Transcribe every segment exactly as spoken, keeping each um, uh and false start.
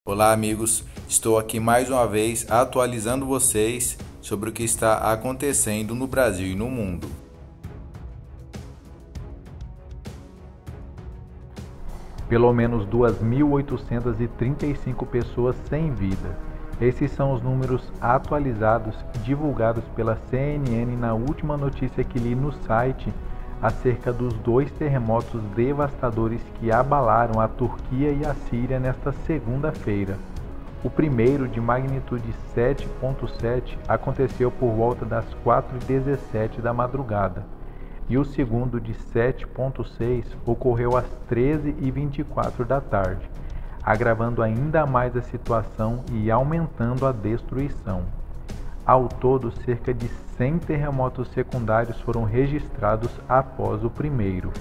Olá amigos, estou aqui mais uma vez atualizando vocês sobre o que está acontecendo no Brasil e no mundo. Pelo menos duas mil oitocentas e trinta e cinco pessoas sem vida. Esses são os números atualizados divulgados pela C N N na última notícia que li no site acerca dos dois terremotos devastadores que abalaram a Turquia e a Síria nesta segunda-feira. O primeiro, de magnitude sete ponto sete, aconteceu por volta das quatro e dezessete da madrugada, e o segundo, de sete ponto seis, ocorreu às treze e vinte e quatro da tarde, agravando ainda mais a situação e aumentando a destruição. Ao todo, cerca de cem terremotos secundários foram registrados após o primeiro.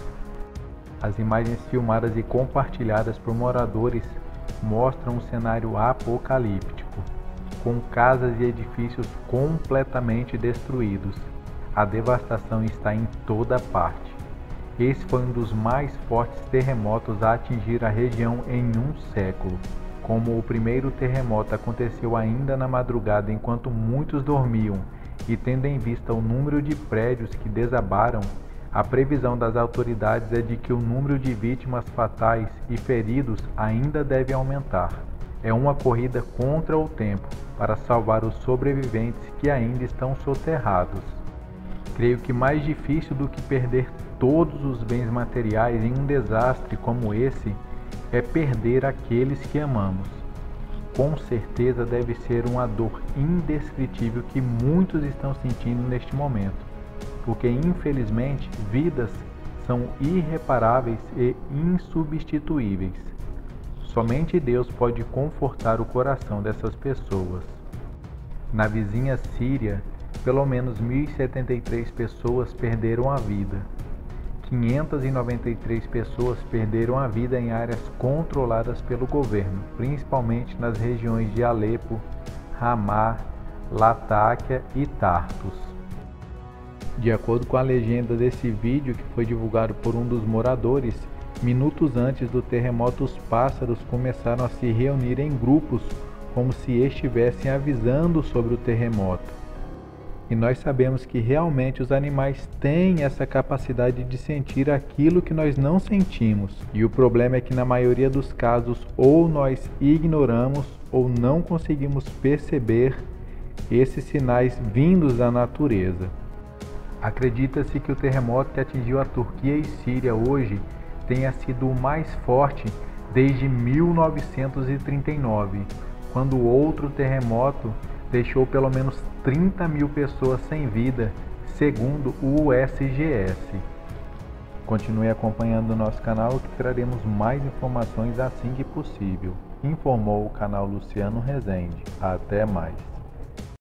As imagens filmadas e compartilhadas por moradores mostram um cenário apocalíptico, com casas e edifícios completamente destruídos. A devastação está em toda parte. Esse foi um dos mais fortes terremotos a atingir a região em um século. Como o primeiro terremoto aconteceu ainda na madrugada enquanto muitos dormiam, e tendo em vista o número de prédios que desabaram, a previsão das autoridades é de que o número de vítimas fatais e feridos ainda deve aumentar. É uma corrida contra o tempo para salvar os sobreviventes que ainda estão soterrados. Creio que mais difícil do que perder todos os bens materiais em um desastre como esse é perder aqueles que amamos. Com certeza deve ser uma dor indescritível que muitos estão sentindo neste momento, porque infelizmente vidas são irreparáveis e insubstituíveis. Somente Deus pode confortar o coração dessas pessoas. Na vizinha Síria, pelo menos mil e setenta e três pessoas perderam a vida. quinhentas e noventa e três pessoas perderam a vida em áreas controladas pelo governo, principalmente nas regiões de Alepo, Ramá, Latáquia e Tartus. De acordo com a legenda desse vídeo que foi divulgado por um dos moradores, minutos antes do terremoto os pássaros começaram a se reunir em grupos como se estivessem avisando sobre o terremoto. E nós sabemos que realmente os animais têm essa capacidade de sentir aquilo que nós não sentimos. E o problema é que na maioria dos casos ou nós ignoramos ou não conseguimos perceber esses sinais vindos da natureza. Acredita-se que o terremoto que atingiu a Turquia e Síria hoje tenha sido o mais forte desde mil novecentos e trinta e nove, quando outro terremoto deixou pelo menos trinta mil pessoas sem vida, segundo o U S G S. Continue acompanhando o nosso canal que traremos mais informações assim que possível. Informou o canal Luciano Rezende. Até mais.